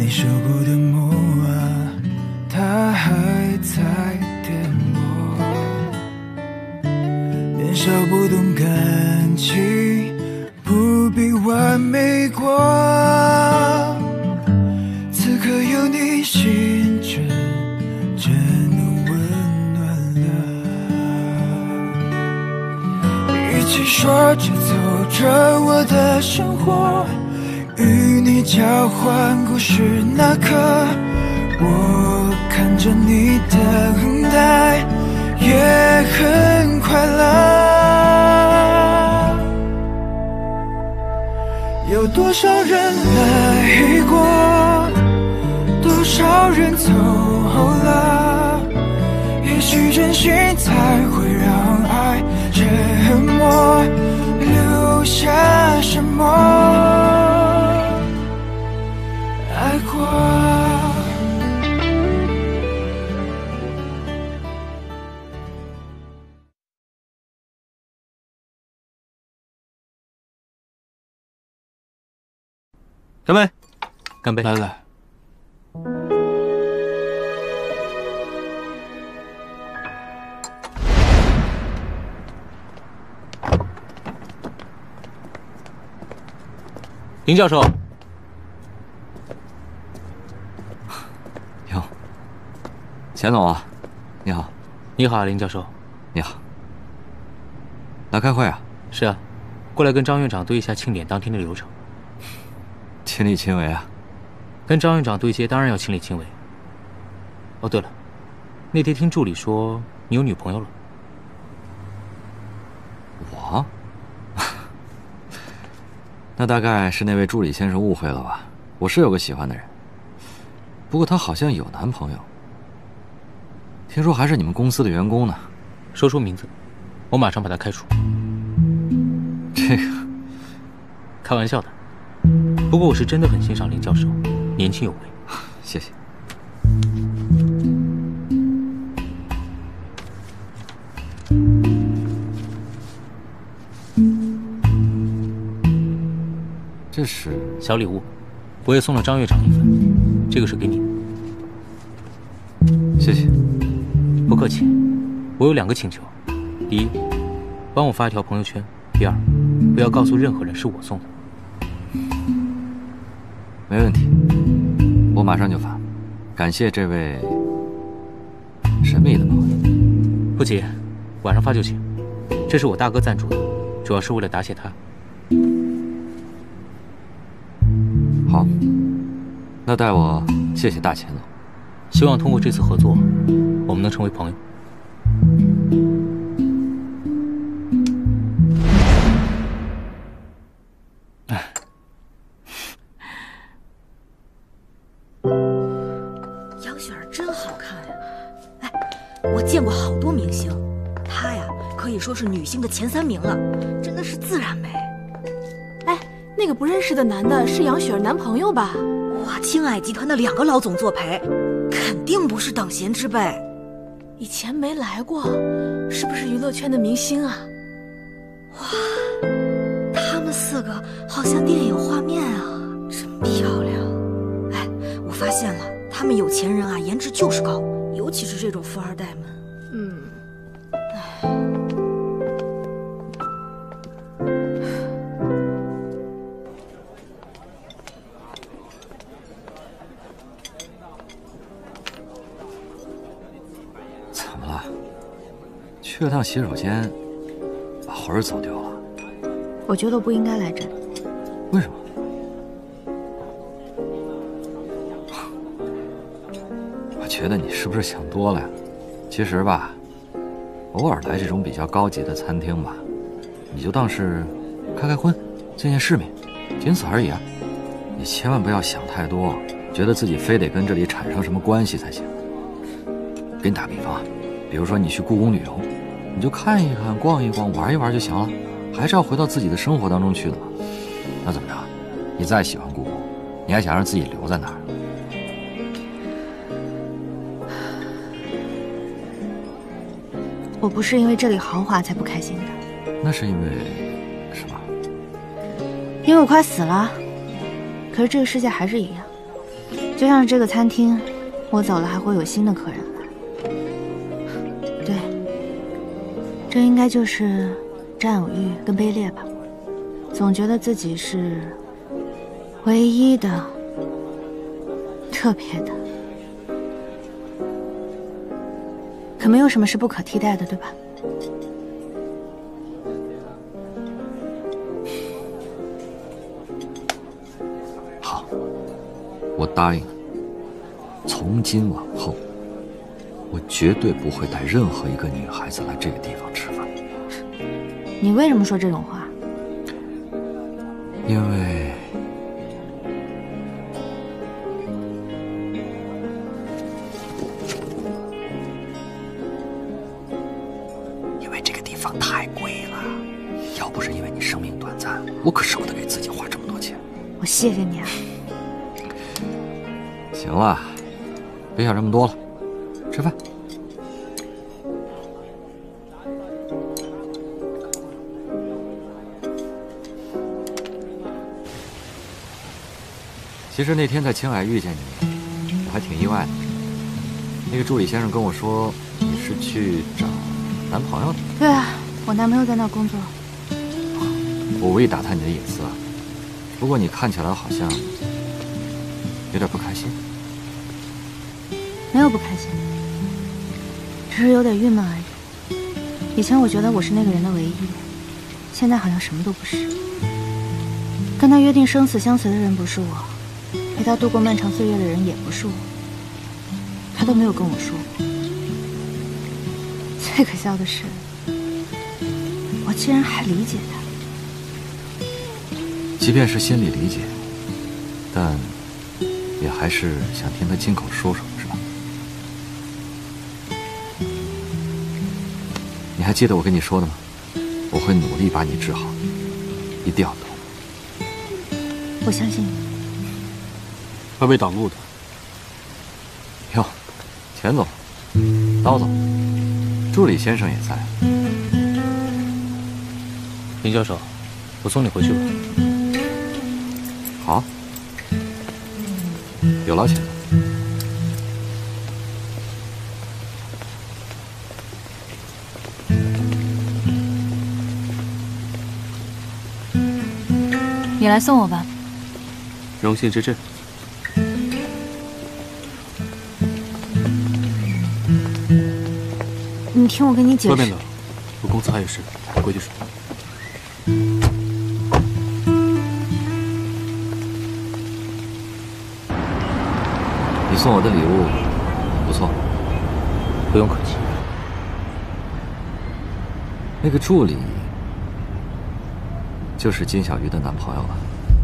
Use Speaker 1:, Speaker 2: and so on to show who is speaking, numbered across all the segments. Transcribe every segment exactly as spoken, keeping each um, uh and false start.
Speaker 1: 你受过的磨啊，它还在电我。年少不懂感情，不必完美过。此刻有你，心真真能温暖了。一起说着走着我的生活，与你交换故事那刻，我看着你的等待，也很快乐。有多少人来过，多少人走了，也许真心才会让爱沉默，留下什么爱过。
Speaker 2: 干杯！
Speaker 3: 干杯！
Speaker 2: 来来。
Speaker 3: 林教授。
Speaker 2: 哟，钱总啊，你好。
Speaker 3: 你好，林教授。
Speaker 2: 你好。来开会啊？
Speaker 3: 是啊，过来跟张院长对一下庆典当天的流程。
Speaker 2: 亲力亲为啊。
Speaker 3: 跟张院长对接当然要亲力亲为。哦，对了，那天听助理说你有女朋友了。
Speaker 2: 我？那大概是那位助理先生误会了吧？我是有个喜欢的人，不过他好像有男朋友，听说还是你们公司的员工呢。
Speaker 3: 说出名字，我马上把他开除。
Speaker 2: 这个，
Speaker 3: 开玩笑的。不过我是真的很欣赏林教授，年轻有为。
Speaker 2: 谢谢。这是
Speaker 3: 小礼物，我也送了张院长一份，这个是给你的。
Speaker 2: 谢谢。
Speaker 3: 不客气。我有两个请求：第一，帮我发一条朋友圈；第二，不要告诉任何人是我送的。
Speaker 2: 没问题，我马上就发。感谢这位神秘的朋友。
Speaker 3: 不急，晚上发就行。这是我大哥赞助的，主要是为了答谢他。
Speaker 2: 好，那代我谢谢大钱总。
Speaker 3: 希望通过这次合作，我们能成为朋友。
Speaker 4: 杨雪儿真好看呀！哎，我见过好多明星，她呀可以说是女星的前三名了，真的是自然美。
Speaker 5: 哎，那个不认识的男的是杨雪儿男朋友吧？
Speaker 4: 哇，青海集团的两个老总作陪，肯定不是等闲之辈。
Speaker 5: 以前没来过，是不是娱乐圈的明星啊？
Speaker 4: 哇，他们四个好像电影画面啊，真漂亮。哎，我发现了，他们有钱人啊，颜值就是高，尤其是这种富二代们。
Speaker 5: 嗯，
Speaker 4: 哎。
Speaker 2: 去了趟洗手间，把魂儿走丢了。
Speaker 5: 我觉得不应该来这里。
Speaker 2: 为什么？我觉得你是不是想多了呀？其实吧，偶尔来这种比较高级的餐厅吧，你就当是开开荤、见见世面，仅此而已啊。你千万不要想太多，觉得自己非得跟这里产生什么关系才行。给你打个比方啊，比如说你去故宫旅游，你就看一看、逛一逛、玩一玩就行了，还是要回到自己的生活当中去的嘛。那怎么着？你再喜欢故宫，你还想让自己留在那儿？
Speaker 5: 我不是因为这里豪华才不开心的。
Speaker 2: 那是因为什么？
Speaker 5: 因为我快死了。可是这个世界还是一样，
Speaker 4: 就像是这个餐厅，我走了还会有新的客人来。对，这应该就是占有欲跟卑劣吧。总觉得自己是唯一的、特别的，可没有什么是不可替代的，对吧？
Speaker 2: 好，我答应你，从今往后，我绝对不会带任何一个女孩子来这个地方吃饭。
Speaker 4: 你为什么说这种话？
Speaker 2: 因为，因为这个地方太贵了。要不是因为你生命短暂，我可舍不得给自己花这么多钱。
Speaker 4: 我谢谢你啊。
Speaker 2: 行了，别想这么多了，吃饭。其实那天在青海遇见你，我还挺意外的。那个助理先生跟我说你是去找男朋友的。
Speaker 4: 对啊，我男朋友在那工作。
Speaker 2: 我无意打探你的隐私啊，不过你看起来好像有点不开心。
Speaker 4: 没有不开心，只是有点郁闷而已。以前我觉得我是那个人的唯一，现在好像什么都不是。跟他约定生死相随的人不是我，陪他度过漫长岁月的人也不是我，他都没有跟我说过。最可笑的是，我竟然还理解他。
Speaker 2: 即便是心里理解，但也还是想听他亲口说说，是吧？你还记得我跟你说的吗？我会努力把你治好，一定要懂。
Speaker 4: 我相信你。
Speaker 6: 会被挡路的。
Speaker 2: 哟，钱总、刀总、助理先生也在。
Speaker 3: 林教授，我送你回去吧。
Speaker 2: 好，有劳钱总。
Speaker 5: 你来送我吧。
Speaker 3: 荣幸之至。
Speaker 4: 你听我跟你解释。
Speaker 6: 外面的，我公司还有事，回去说。
Speaker 2: 你送我的礼物不错。
Speaker 3: 不用客气。
Speaker 2: 那个助理就是金小鱼的男朋友吧？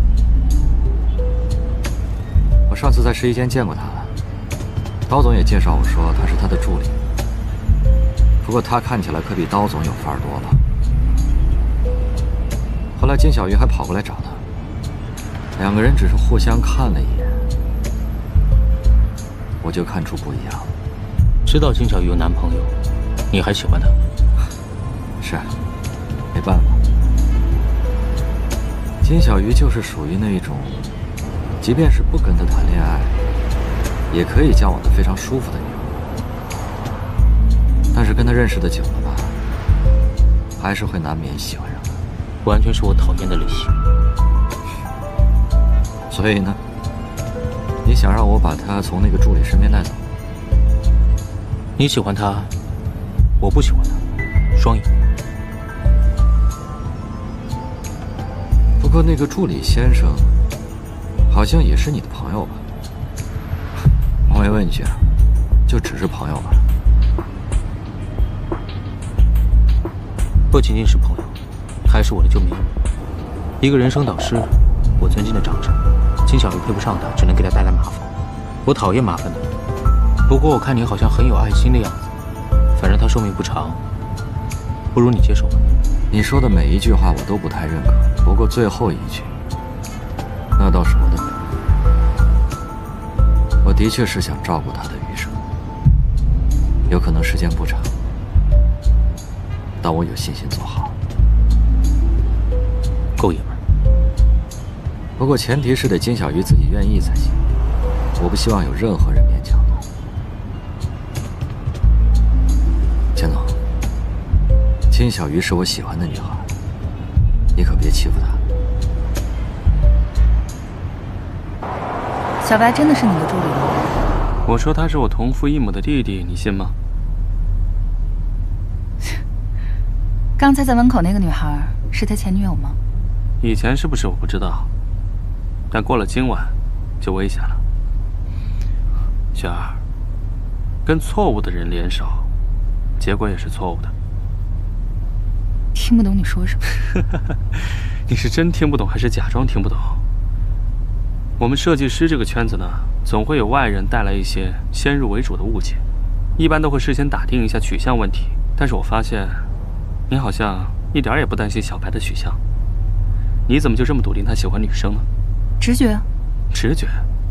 Speaker 2: 我上次在试衣间见过他了，刀总也介绍我说他是他的助理。不过他看起来可比刀总有范儿多了。后来金小鱼还跑过来找他，两个人只是互相看了一眼，我就看出不一样了。
Speaker 3: 知道金小鱼有男朋友，你还喜欢他？
Speaker 2: 是，没办法。金小鱼就是属于那种，即便是不跟他谈恋爱，也可以交往得非常舒服的女人。但是跟他认识的久了吧，还是会难免喜欢上他。
Speaker 3: 完全是我讨厌的类型。
Speaker 2: 所以呢，你想让我把他从那个助理身边带走？
Speaker 3: 你喜欢他，我不喜欢他，双赢。
Speaker 2: 不过那个助理先生好像也是你的朋友吧？我没问你啊，就只是朋友吧？
Speaker 3: 不仅仅是朋友，他还是我的救命恩人，一个人生导师，我尊敬的长者。金小鱼配不上他，只能给他带来麻烦。我讨厌麻烦的人，不过我看你好像很有爱心的样子。反正他寿命不长，不如你接受吧。
Speaker 2: 你说的每一句话我都不太认可，不过最后一句，那倒是我的本意。我的确是想照顾他的余生，有可能时间不长，但我有信心做好。
Speaker 3: 够爷们儿。
Speaker 2: 不过前提是得金小鱼自己愿意才行。 我不希望有任何人勉强我。钱总，金小鱼是我喜欢的女孩，你可别欺负她。
Speaker 7: 小白真的是你的助理吗？
Speaker 8: 我说他是我同父异母的弟弟，你信吗？
Speaker 7: 刚才在门口那个女孩是他前女友吗？
Speaker 8: 以前是不是我不知道，但过了今晚就危险了。雪儿，跟错误的人联手，结果也是错误的。
Speaker 7: 听不懂你说什么。
Speaker 8: 你是真听不懂还是假装听不懂？我们设计师这个圈子呢，总会有外人带来一些先入为主的误解，一般都会事先打听一下取向问题。但是我发现，你好像一点也不担心小白的取向，你怎么就这么笃定他喜欢女生呢？
Speaker 7: 直觉。
Speaker 8: 直觉？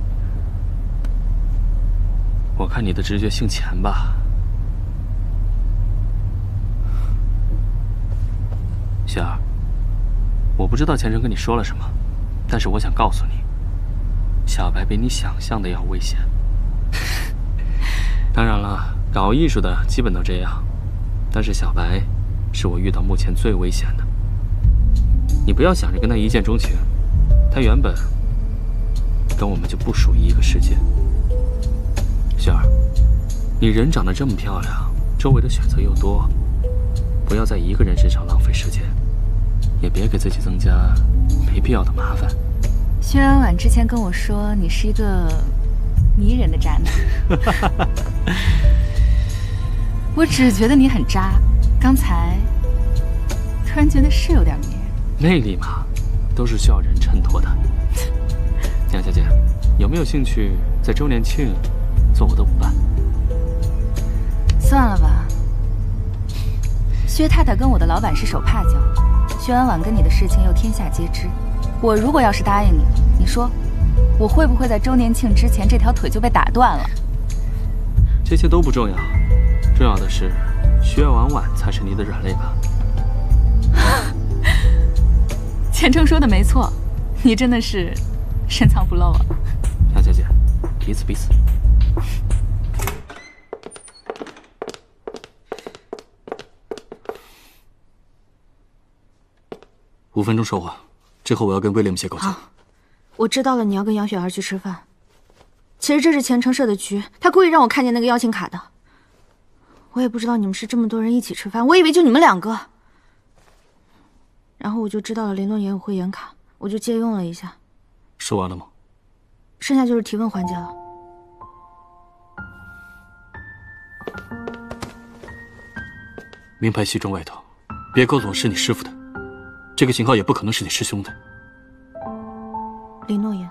Speaker 8: 我看你的直觉姓钱吧。雪儿，我不知道钱程跟你说了什么，但是我想告诉你，小白比你想象的要危险。当然了，搞艺术的基本都这样，但是小白是我遇到目前最危险的。你不要想着跟他一见钟情，他原本跟我们就不属于一个世界。雪儿，你人长得这么漂亮，周围的选择又多，不要在一个人身上浪费时间，也别给自己增加没必要的麻烦。
Speaker 7: 薛婉婉之前跟我说你是一个迷人的渣男，我只觉得你很渣，刚才突然觉得是有点迷人。
Speaker 8: 魅力嘛，都是需要人衬托的。杨小姐，有没有兴趣在周年庆做我的舞伴？
Speaker 7: 算了吧，薛太太跟我的老板是手帕交，薛婉婉跟你的事情又天下皆知。我如果要是答应你了，你说我会不会在周年庆之前这条腿就被打断了？
Speaker 8: 这些都不重要，重要的是薛婉婉才是你的软肋吧。
Speaker 7: 钱程说的没错，你真的是深藏不露啊。
Speaker 8: 杨小姐，彼此彼此。
Speaker 6: 五分钟说话，之后我要跟威廉姆写稿件。
Speaker 4: 好，我知道了，你要跟杨雪儿去吃饭。其实这是钱程设的局，他故意让我看见那个邀请卡的。我也不知道你们是这么多人一起吃饭，我以为就你们两个。然后我就知道了林诺言有会员卡，我就借用了一下。
Speaker 6: 说完了吗？
Speaker 4: 剩下就是提问环节了。
Speaker 6: 名牌西装外套，别告诉我是你师傅的，这个型号也不可能是你师兄的。
Speaker 4: 林诺言。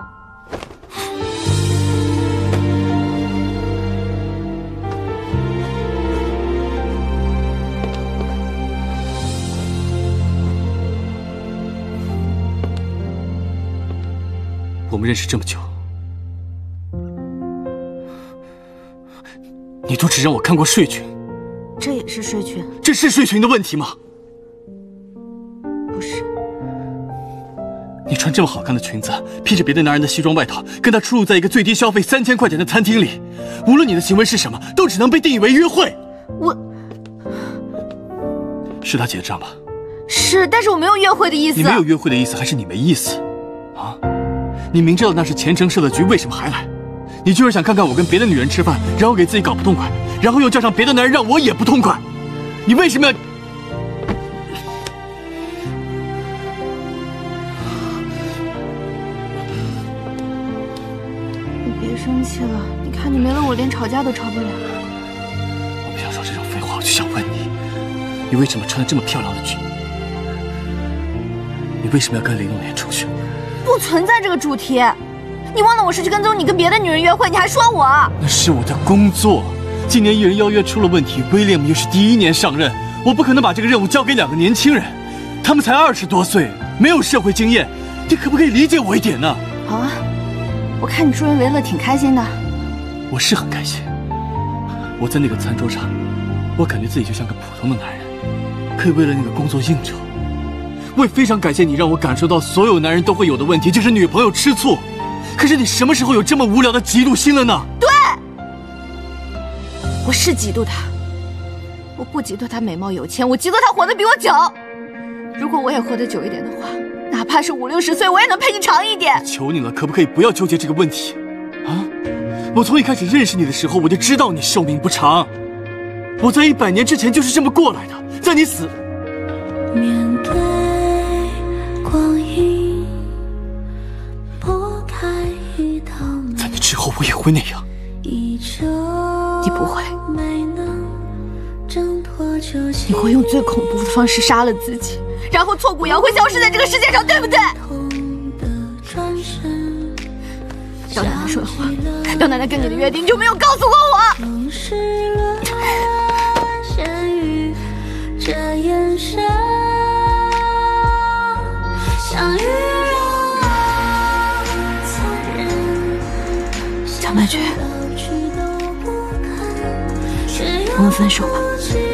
Speaker 6: 我们认识这么久，你都只让我看过睡裙，
Speaker 4: 这也是睡裙？
Speaker 6: 这是睡裙的问题吗？
Speaker 4: 不是。
Speaker 6: 你穿这么好看的裙子，披着别的男人的西装外套，跟他出入在一个最低消费三千块钱的餐厅里，无论你的行为是什么，都只能被定义为约会。
Speaker 4: 我
Speaker 6: 是他结的账吧？
Speaker 4: 是，但是我没有约会的意思。
Speaker 6: 你没有约会的意思，还是你没意思？啊？你明知道那是钱程设的局，为什么还来？你就是想看看我跟别的女人吃饭，然后给自己搞不痛快，然后又叫上别的男人让我也不痛快。你为什么要？
Speaker 4: 你别生气了，你看你没了我连吵架都吵不了。
Speaker 6: 我不想说这种废话，我就想问你，你为什么穿这么漂亮的裙？你为什么要跟林诺言出去？
Speaker 4: 不存在这个主题，你忘了我是去跟踪你跟别的女人约会，你还说我？
Speaker 6: 那是我的工作。今年艺人邀约出了问题，威廉姆又是第一年上任，我不可能把这个任务交给两个年轻人，他们才二十多岁，没有社会经验，你可不可以理解我一点呢？
Speaker 4: 好啊，我看你助人为乐挺开心的。
Speaker 6: 我是很开心，我在那个餐桌上，我感觉自己就像个普通的男人，可以为了那个工作应酬。我也非常感谢你，让我感受到所有男人都会有的问题，就是女朋友吃醋。 可是你什么时候有这么无聊的嫉妒心了呢？
Speaker 5: 对，我是嫉妒他。我不嫉妒他美貌有钱，我嫉妒他活得比我久。如果我也活得久一点的话，哪怕是五六十岁，我也能陪你长一点。
Speaker 6: 求你了，可不可以不要纠结这个问题？啊！我从一开始认识你的时候，我就知道你寿命不长。我在一百年之前就是这么过来的，在你死。
Speaker 1: 面对光阴，拨开一道门，
Speaker 6: 在你之后，我也会那样。
Speaker 5: 你不会，你会用最恐怖的方式杀了自己，然后挫骨扬灰消失在这个世界上，对不对？姚奶奶说的话，姚奶奶跟你的约定就没有告诉过我。江曼君，我们分手吧。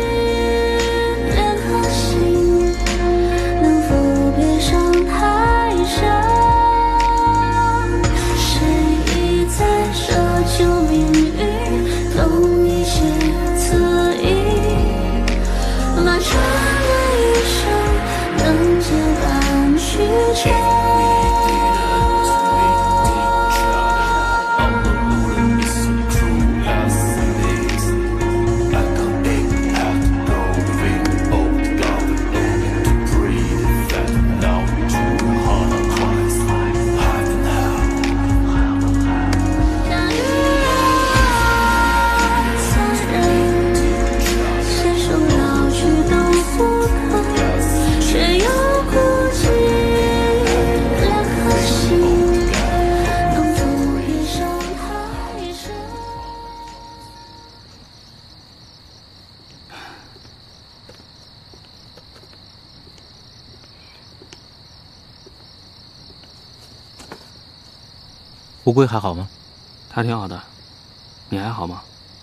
Speaker 3: 乌龟还好吗？
Speaker 8: 他挺好的，你还好吗？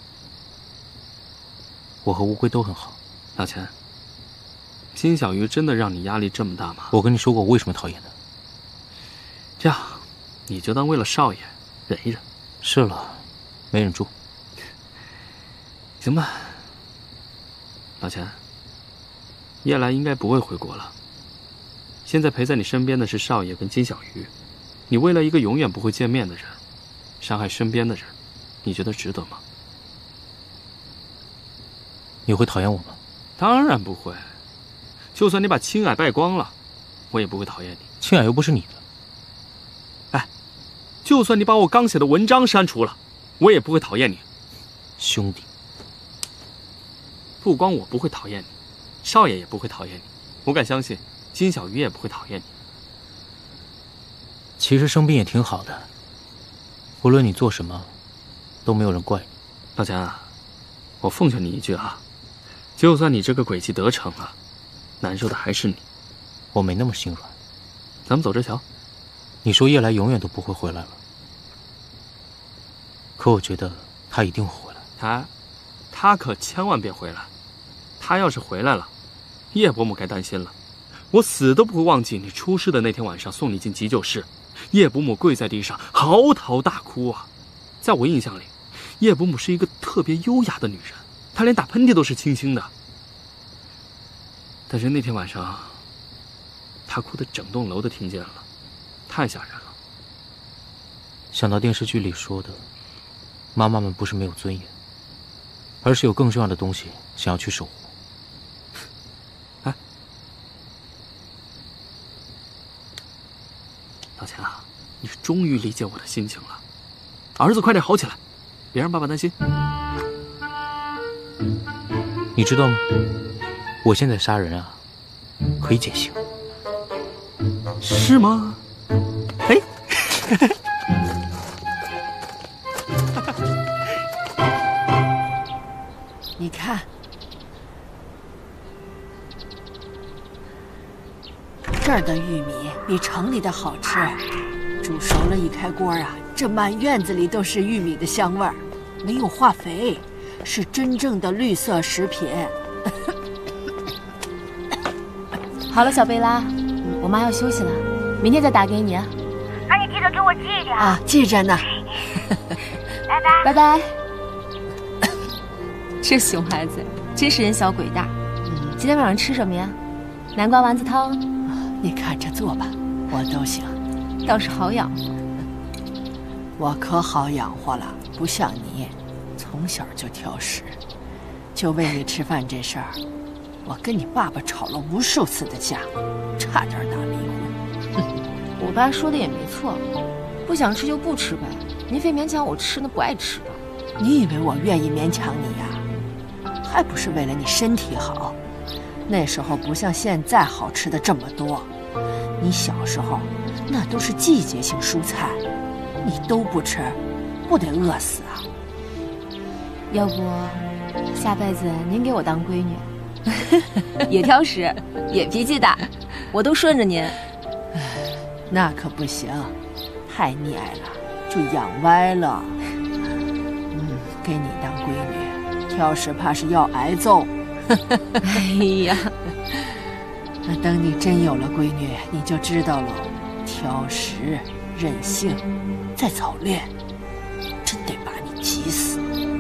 Speaker 3: 我和乌龟都很好。
Speaker 8: 老钱，金小鱼真的让你压力这么大吗？
Speaker 3: 我跟你说过我为什么讨厌他。
Speaker 8: 这样，你就当为了少爷忍一忍。
Speaker 3: 是了，没忍住。
Speaker 8: 行吧，老钱，叶来应该不会回国了。现在陪在你身边的是少爷跟金小鱼。你为了一个永远不会见面的人，伤害身边的人，你觉得值得吗？
Speaker 3: 你会讨厌我吗？
Speaker 8: 当然不会。就算你把青霭败光了，我也不会讨厌你。
Speaker 3: 青霭又不是你的。
Speaker 8: 哎，就算你把我刚写的文章删除了，我也不会讨厌你。
Speaker 3: 兄弟，
Speaker 8: 不光我不会讨厌你，少爷也不会讨厌你。我敢相信，金小鱼也不会讨厌你。
Speaker 3: 其实生病也挺好的，无论你做什么，都没有人怪你。
Speaker 8: 老钱啊，我奉劝你一句啊，就算你这个诡计得逞了，难受的还是你。
Speaker 3: 我没那么心软。
Speaker 8: 咱们走着瞧。
Speaker 3: 你说叶来永远都不会回来了，可我觉得他一定会回来。
Speaker 8: 他，他可千万别回来。他要是回来了，叶伯母该担心了。我死都不会忘记你出事的那天晚上送你进急救室。叶伯母跪在地上嚎啕大哭啊！在我印象里，叶伯母是一个特别优雅的女人，她连打喷嚏都是轻轻的。但是那天晚上，她哭得整栋楼都听见了，太吓人了。
Speaker 3: 想到电视剧里说的，妈妈们不是没有尊严，而是有更重要的东西想要去守护。
Speaker 8: 哎，老钱啊，你终于理解我的心情了。儿子，快点好起来，别让爸爸担心。
Speaker 3: 你知道吗？我现在杀人啊，可以减刑。
Speaker 8: 是吗？哎，
Speaker 5: 你看，这儿的玉米比城里的好吃，煮熟了一开锅啊，这满院子里都是玉米的香味儿，没有化肥，是真正的绿色食品。
Speaker 7: 好了，小贝拉，我妈要休息了，明天再打给你啊。
Speaker 9: 那你记得给我寄记着
Speaker 5: 啊，记着呢。
Speaker 9: 拜拜，
Speaker 7: 拜拜。这熊孩子真是人小鬼大。嗯，今天晚上吃什么呀？南瓜丸子汤？
Speaker 5: 你看着做吧，我都行。
Speaker 7: 倒是好养活。
Speaker 5: 我可好养活了，不像你，从小就挑食。就为你吃饭这事儿，我跟你爸爸吵了无数次的架，差点打离婚。
Speaker 7: 我爸说的也没错，不想吃就不吃呗。您非勉强我吃那不爱吃的。
Speaker 5: 你以为我愿意勉强你呀？还不是为了你身体好。那时候不像现在好吃的这么多。你小时候那都是季节性蔬菜，你都不吃，不得饿死啊？
Speaker 7: 要不下辈子您给我当闺女，也挑食，也脾气大，我都顺着您。
Speaker 5: 那可不行，太溺爱了就养歪了。嗯，给你当闺女，挑食怕是要挨揍。
Speaker 7: 哎呀，
Speaker 5: 那等你真有了闺女，你就知道了，挑食、任性，再早恋，真得把你急死。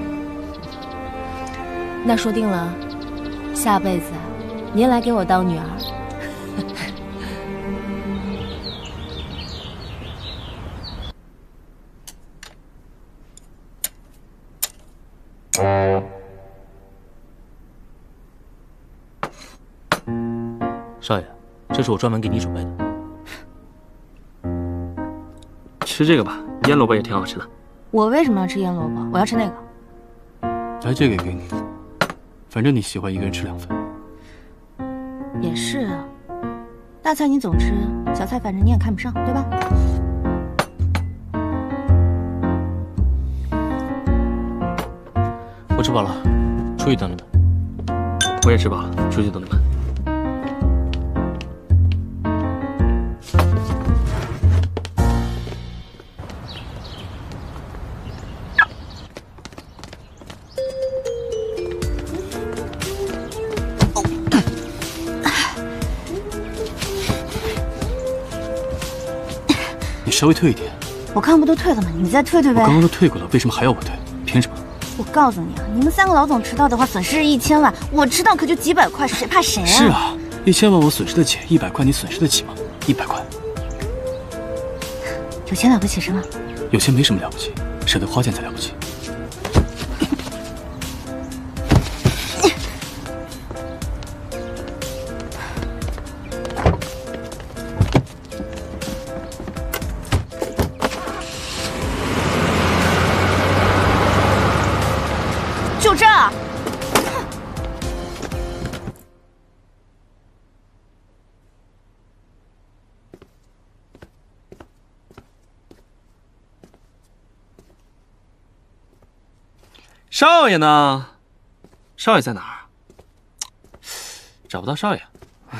Speaker 7: 那说定了，下辈子您来给我当女儿。
Speaker 3: 少爷，这是我专门给你准备的。
Speaker 8: 吃这个吧，腌萝卜也挺好吃的。
Speaker 7: 我为什么要吃腌萝卜？我要吃那个。
Speaker 6: 来，这个也给你，反正你喜欢一个人吃两份。
Speaker 7: 也是啊，大菜你总吃，小菜反正你也看不上，对吧？
Speaker 3: 我吃饱了，出去等你们。
Speaker 8: 我也吃饱了，出去等你们。
Speaker 6: 稍微退一点。
Speaker 10: 我刚不都退了吗？你再退退呗。
Speaker 6: 我刚刚都退过了，为什么还要我退？凭什么？
Speaker 10: 我告诉你啊，你们三个老总迟到的话，损失是一千万，我迟到可就几百块，谁怕谁啊？
Speaker 6: 是啊，一千万我损失得起，一百块你损失得起吗？一百块，
Speaker 10: 有钱了不起是吗？
Speaker 6: 有钱没什么了不起，舍得花钱才了不起。
Speaker 10: 就这儿。
Speaker 8: 少爷呢？少爷在哪儿？找不到少爷。唉，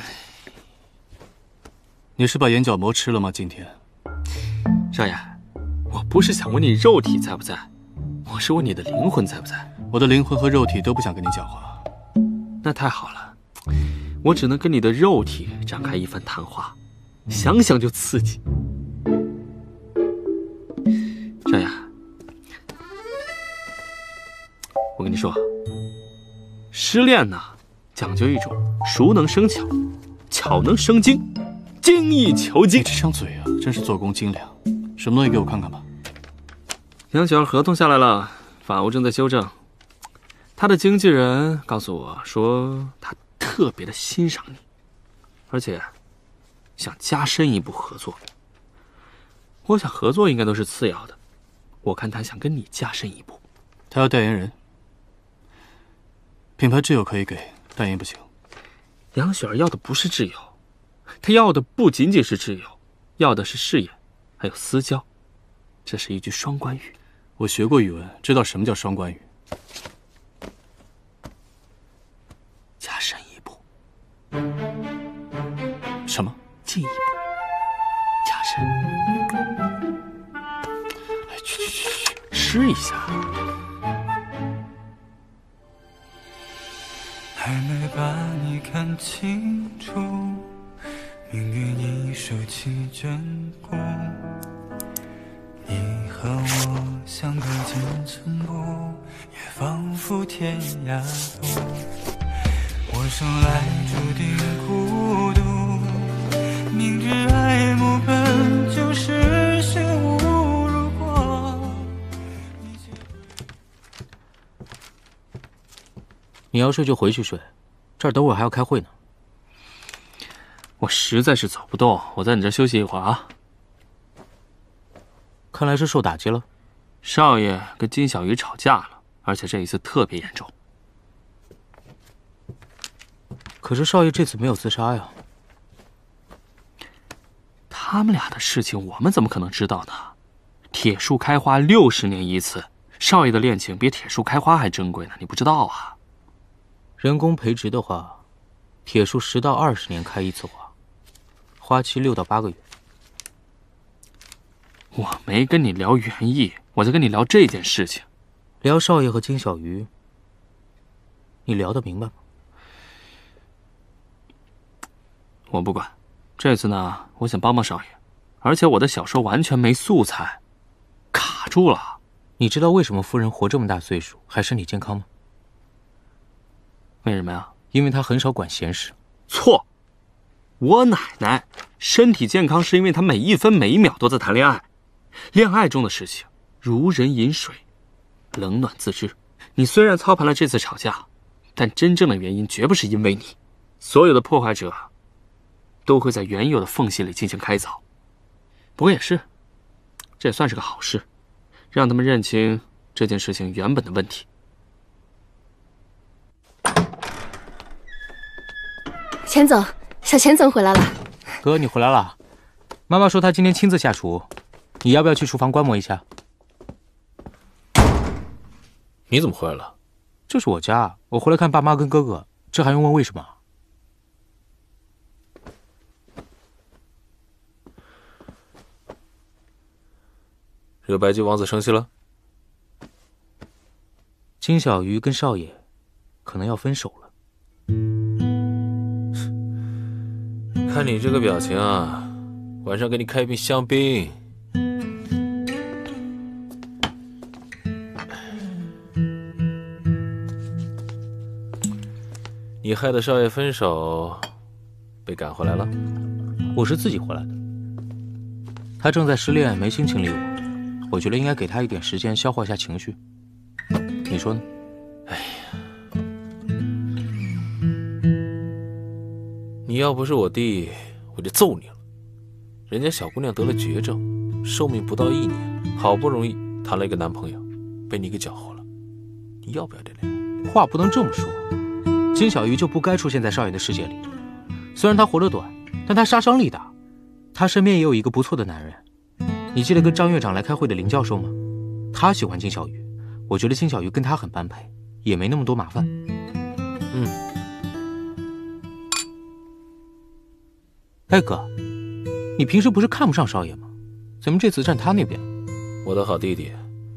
Speaker 6: 你是把眼角膜吃了吗？今天，
Speaker 8: 少爷，我不是想问你肉体在不在，我是问你的灵魂在不在。
Speaker 6: 我的灵魂和肉体都不想跟你讲话。
Speaker 8: 那太好了，我只能跟你的肉体展开一番谈话，想想就刺激。少爷，我跟你说，失恋呢，讲究一种熟能生巧，巧能生精，精益求精。
Speaker 6: 你这张嘴啊，真是做工精良。什么东西给我看看吧。
Speaker 8: 杨雪儿合同下来了，法务正在修正。他的经纪人告诉我说，他特别的欣赏你，而且想加深一步合作。我想合作应该都是次要的，我看他想跟你加深一步。
Speaker 6: 他要代言人，品牌挚友可以给，代言不行。
Speaker 8: 杨雪儿要的不是挚友，她要的不仅仅是挚友，要的是事业，还有私交。这是一句双关语。
Speaker 6: 我学过语文，知道什么叫双关语。
Speaker 8: 加深一步。
Speaker 6: 什么？
Speaker 8: 进一步。加深。哎，去去去去，试一下。
Speaker 1: 还没把你看清楚，命运已收起珍珠， 和我相隔千层步，也仿佛天涯路。我生来注定孤独，明知爱慕本就是虚无。如果
Speaker 3: 你要睡就回去睡，这儿等会儿还要开会呢。
Speaker 8: 我实在是走不动，我在你这休息一会儿啊。
Speaker 3: 看来是受打击了。
Speaker 8: 少爷跟金小鱼吵架了，而且这一次特别严重。
Speaker 3: 可是少爷这次没有自杀呀。
Speaker 8: 他们俩的事情我们怎么可能知道呢？铁树开花六十年一次，少爷的恋情比铁树开花还珍贵呢，你不知道啊？
Speaker 3: 人工培植的话，铁树十到二十年开一次花，花期六到八个月。
Speaker 8: 我没跟你聊园艺，我在跟你聊这件事情。
Speaker 3: 聊少爷和金小鱼，你聊得明白吗？
Speaker 8: 我不管，这次呢，我想帮帮少爷，而且我的小说完全没素材，卡住了。
Speaker 3: 你知道为什么夫人活这么大岁数还身体健康吗？
Speaker 8: 为什么呀？
Speaker 3: 因为她很少管闲事。
Speaker 8: 错，我奶奶身体健康是因为她每一分每一秒都在谈恋爱。恋爱中的事情如人饮水，冷暖自知。你虽然操盘了这次吵架，但真正的原因绝不是因为你。所有的破坏者都会在原有的缝隙里进行开凿。不过也是，这也算是个好事，让他们认清这件事情原本的问题。
Speaker 11: 钱总，小钱总回来了。
Speaker 3: 哥，你回来了。妈妈说她今天亲自下厨，你要不要去厨房观摩一下？
Speaker 12: 你怎么回来了？
Speaker 3: 这是我家，我回来看爸妈跟哥哥，这还用问为什么？
Speaker 12: 惹白姬王子生气了？
Speaker 3: 金小鱼跟少爷可能要分手了。
Speaker 12: 看你这个表情啊，晚上给你开一瓶香槟。你害得少爷分手，被赶回来了。
Speaker 3: 我是自己回来的。他正在失恋，没心情理我。我觉得应该给他一点时间消化一下情绪。你说呢？
Speaker 12: 哎呀，你要不是我弟，我就揍你了。人家小姑娘得了绝症，寿命不到一年，好不容易谈了一个男朋友，被你给搅和了。你要不要这脸？
Speaker 3: 话不能这么说。金小鱼就不该出现在少爷的世界里。虽然他活得短，但他杀伤力大。他身边也有一个不错的男人。你记得跟张院长来开会的林教授吗？他喜欢金小鱼，我觉得金小鱼跟他很般配，也没那么多麻烦。
Speaker 12: 嗯。
Speaker 3: 哎哥，你平时不是看不上少爷吗？怎么这次站他那边？
Speaker 12: 我的好弟弟，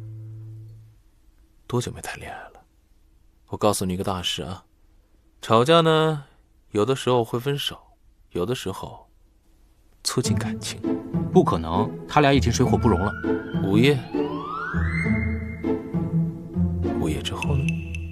Speaker 12: 多久没谈恋爱了？我告诉你一个大事啊，吵架呢，有的时候会分手，有的时候促进感情。
Speaker 3: 不可能，他俩已经水火不容了。
Speaker 12: 午夜，午夜之后呢？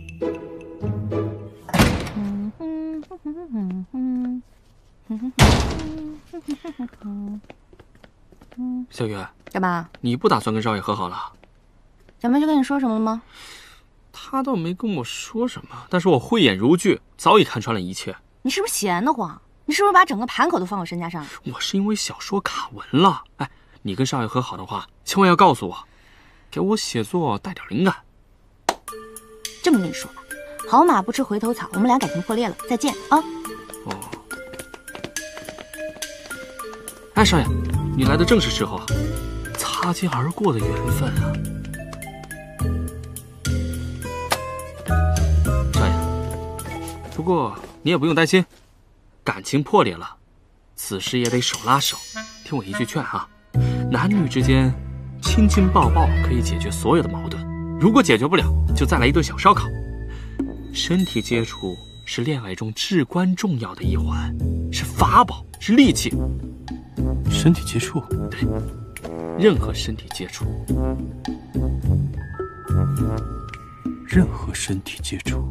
Speaker 8: 小雨，
Speaker 10: 干嘛？
Speaker 8: 你不打算跟少爷和好了？
Speaker 10: 小妹就跟你说什么了吗？
Speaker 8: 他倒没跟我说什么，但是我慧眼如炬，早已看穿了一切。
Speaker 10: 你是不是闲得慌？你是不是把整个盘口都放我身家上？
Speaker 8: 我是因为小说卡文了。哎，你跟少爷和好的话，千万要告诉我，给我写作带点灵感。
Speaker 10: 这么跟你说吧，好马不吃回头草，我们俩感情破裂了，再见啊！
Speaker 8: 哦。哎，少爷，你来的正是时候啊，擦肩而过的缘分啊。少爷，不过你也不用担心。感情破裂了，此事也得手拉手。听我一句劝啊，男女之间亲亲抱抱可以解决所有的矛盾，如果解决不了，就再来一顿小烧烤。身体接触是恋爱中至关重要的一环，是法宝，是利器。
Speaker 12: 身体接触？
Speaker 8: 对。 任何身体接触。
Speaker 6: 任何身体接触。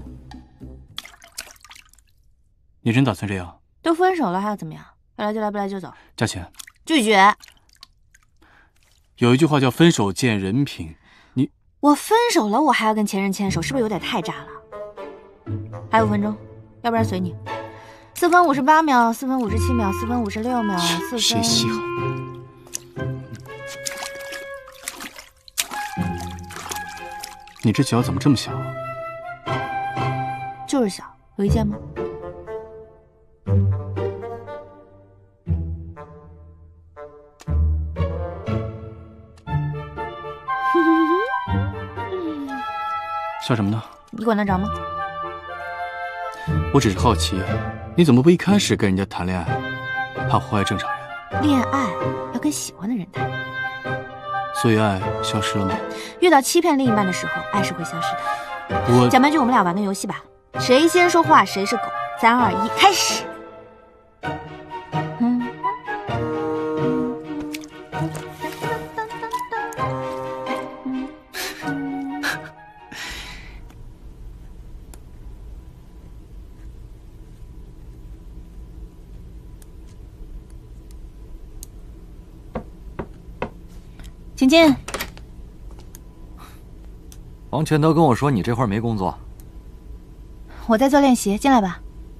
Speaker 6: 你真打算这样？
Speaker 10: 都分手了还要怎么样？要来就来，不来就走。
Speaker 6: 价钱？
Speaker 10: 拒绝。
Speaker 6: 有一句话叫分手见人品。你
Speaker 10: 我分手了，我还要跟前任牵手，是不是有点太渣了？还有五分钟，要不然随你。四分五十八秒，四分五十七秒，四分五十六秒，四分。
Speaker 6: 谁稀罕？你这脚怎么这么小？
Speaker 10: 就是小，有意见吗？
Speaker 6: 笑什么呢？
Speaker 10: 你管得着吗？
Speaker 6: 我只是好奇，你怎么不一开始跟人家谈恋爱？怕祸害正常人。
Speaker 10: 恋爱要跟喜欢的人谈。
Speaker 6: 所以爱消失了吗？
Speaker 10: 遇到欺骗另一半的时候，爱是会消失的。
Speaker 6: 我
Speaker 10: 讲半句，我们俩玩个游戏吧。谁先说话谁是狗。三二一，开始。嗯。请进。
Speaker 2: 王全德跟我说你这会儿没工作。
Speaker 10: 我在做练习，进来吧。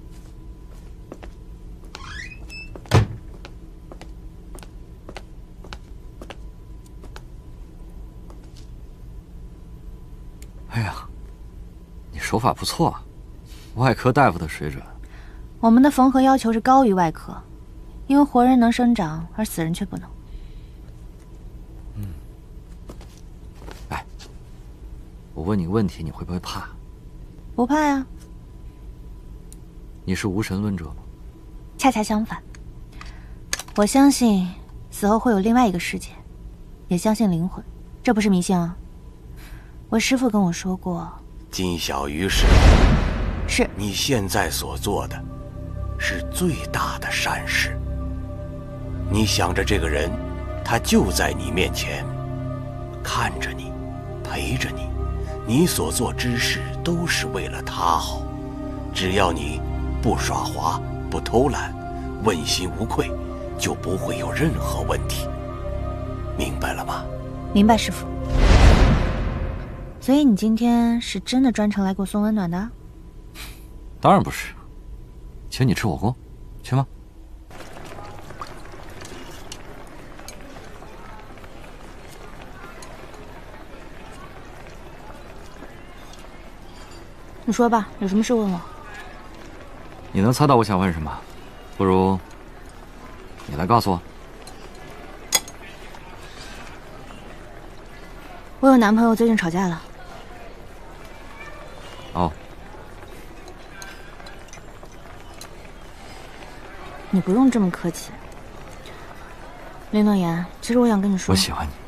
Speaker 2: 哎呀，你手法不错啊，外科大夫的水准。
Speaker 10: 我们的缝合要求是高于外科，因为活人能生长，而死人却不能。
Speaker 2: 嗯。哎，我问你个问题，你会不会怕？
Speaker 10: 不怕呀。
Speaker 2: 你是无神论者吗？
Speaker 10: 恰恰相反，我相信死后会有另外一个世界，也相信灵魂，这不是迷信啊。我师父跟我说过，
Speaker 13: 金小鱼是
Speaker 10: 是
Speaker 13: 你现在所做的是最大的善事。你想着这个人，他就在你面前，看着你，陪着你，你所做之事都是为了他好。只要你不耍滑，不偷懒，问心无愧，就不会有任何问题。明白了吗？
Speaker 10: 明白，师父。所以你今天是真的专程来给我送温暖的？
Speaker 2: 当然不是，请你吃火锅，去吗？
Speaker 10: 你说吧，有什么事问我？
Speaker 2: 你能猜到我想问什么？不如你来告诉我。
Speaker 10: 我有男朋友最近吵架了。
Speaker 2: 哦。
Speaker 10: 你不用这么客气。林诺言，其实我想跟你说，
Speaker 2: 我喜欢你。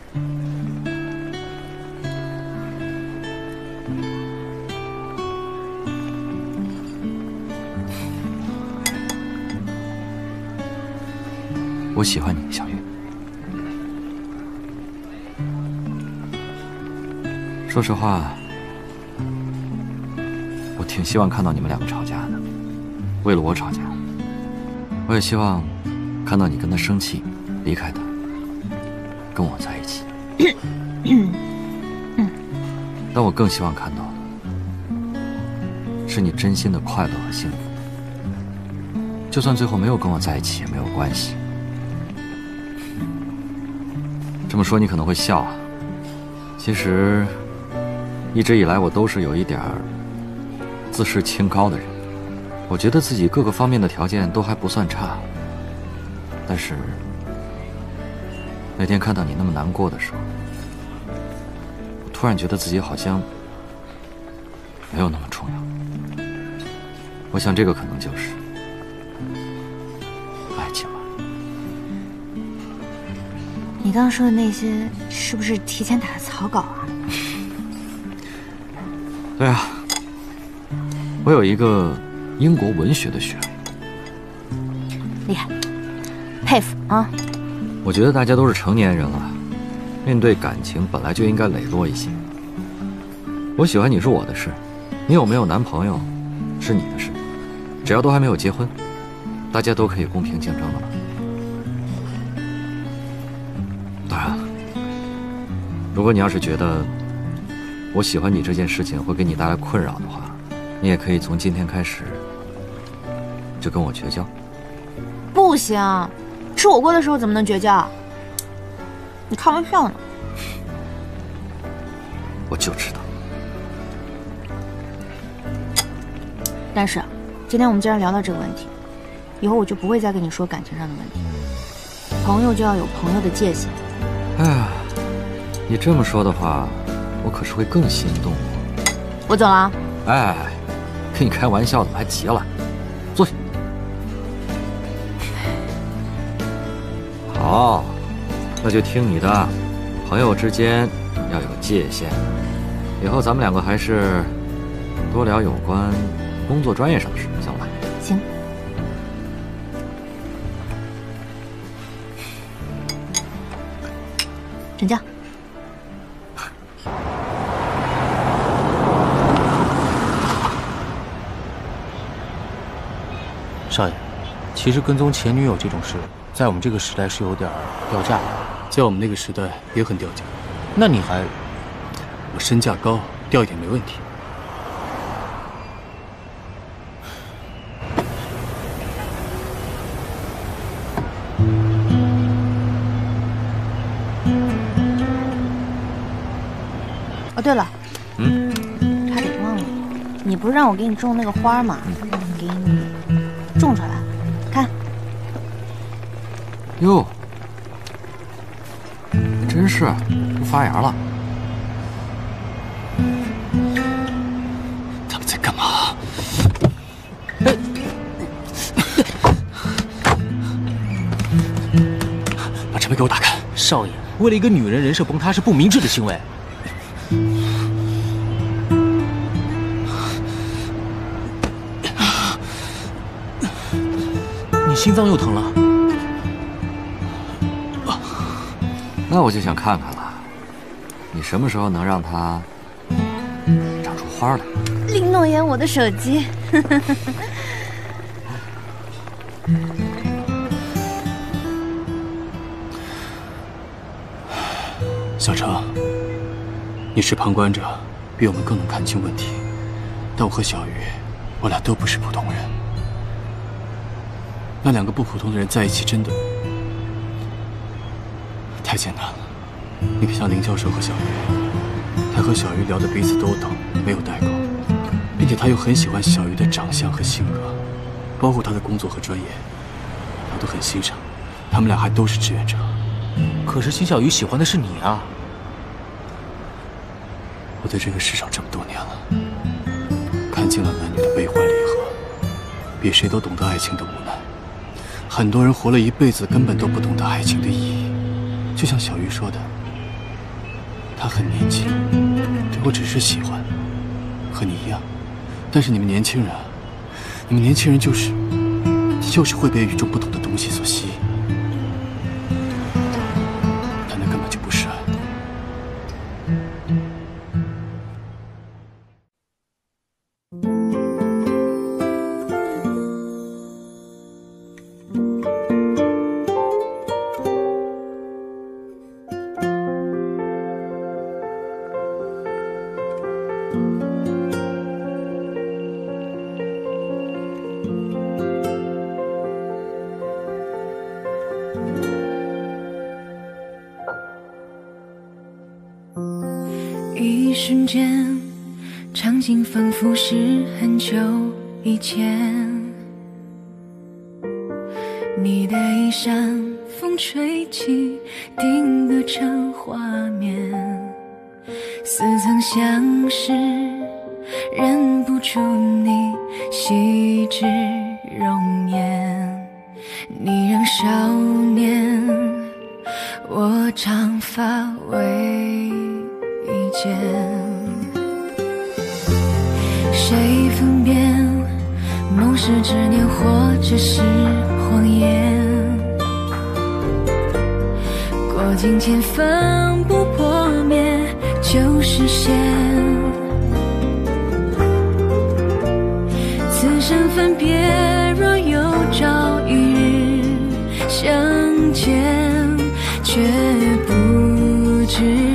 Speaker 2: 我喜欢你，小玉。说实话，我挺希望看到你们两个吵架的，为了我吵架。我也希望看到你跟他生气，离开他，跟我在一起。但我更希望看到的是你真心的快乐和幸福。就算最后没有跟我在一起也没有关系。这么说你可能会笑啊，其实一直以来我都是有一点自视清高的人。我觉得自己各个方面的条件都还不算差，但是那天看到你那么难过的时候，我突然觉得自己好像没有那么重要。我想这个可能就是爱情吧。
Speaker 10: 你刚刚说的那些是不是提前打的草稿啊？
Speaker 2: 对啊，我有一个英国文学的学位。
Speaker 10: 厉害，佩服啊！
Speaker 2: 我我觉得大家都是成年人了，面对感情本来就应该磊落一些。我喜欢你是我的事，你有没有男朋友是你的事，只要都还没有结婚，大家都可以公平竞争的嘛。当然了，如果你要是觉得我喜欢你这件事情会给你带来困扰的话，你也可以从今天开始就跟我绝交。
Speaker 10: 不行，吃火锅的时候怎么能绝交？你开玩笑呢？
Speaker 2: 我就知道。
Speaker 10: 但是，今天我们既然聊到这个问题，以后我就不会再跟你说感情上的问题。朋友就要有朋友的界限。
Speaker 2: 哎呀，你这么说的话，我可是会更心动。
Speaker 10: 我走了啊。
Speaker 2: 哎，跟你开玩笑的，我还急了。坐下。好，那就听你的，朋友之间要有界限。以后咱们两个还是多聊有关工作专业上的事，行吧？
Speaker 10: 行。成交。
Speaker 3: 少爷，其实跟踪前女友这种事，在我们这个时代是有点掉价的，
Speaker 6: 在我们那个时代也很掉价。
Speaker 3: 那你还……
Speaker 6: 我身价高，掉一点没问题。
Speaker 10: 哦，对了，
Speaker 2: 嗯，
Speaker 10: 差点忘了，你不是让我给你种那个花吗？给你种出来，看。
Speaker 2: 哟，真是都发芽了。
Speaker 6: 他们在干嘛？把车门给我打开！
Speaker 3: 少爷，为了一个女人人设崩塌是不明智的行为。你心脏又疼了？
Speaker 2: 那我就想看看了，你什么时候能让它长出花来？
Speaker 10: 林诺言，我的手机。
Speaker 6: 小程，你是旁观者，比我们更能看清问题。但我和小鱼，我俩都不是普通人。那两个不普通的人在一起，真的太简单了。你看，像林教授和小鱼，他和小鱼聊得彼此都懂，没有代沟，并且他又很喜欢小鱼的长相和性格，包括他的工作和专业，他都很欣赏。他们俩还都是志愿者。
Speaker 3: 可是秦小鱼喜欢的是你啊！
Speaker 6: 我在这个世上这么多年了，看尽了男女的悲欢离合，比谁都懂得爱情的无奈。很多人活了一辈子，根本都不懂得爱情的意义。就像小鱼说的，他很年轻，对我只是喜欢，和你一样。但是你们年轻人，你们年轻人就是就是会被与众不同的东西所吸引。但那根本就不是爱。
Speaker 14: 一瞬间，场景仿佛是很久以前。你的衣衫，风吹起，定格成画面，似曾相识，认不出你细致容颜。你仍少年，我长发为一件，谁分辨梦是执念或者是谎言？ 握紧千分不破灭就实现。此生分别若有朝一日相见，却不知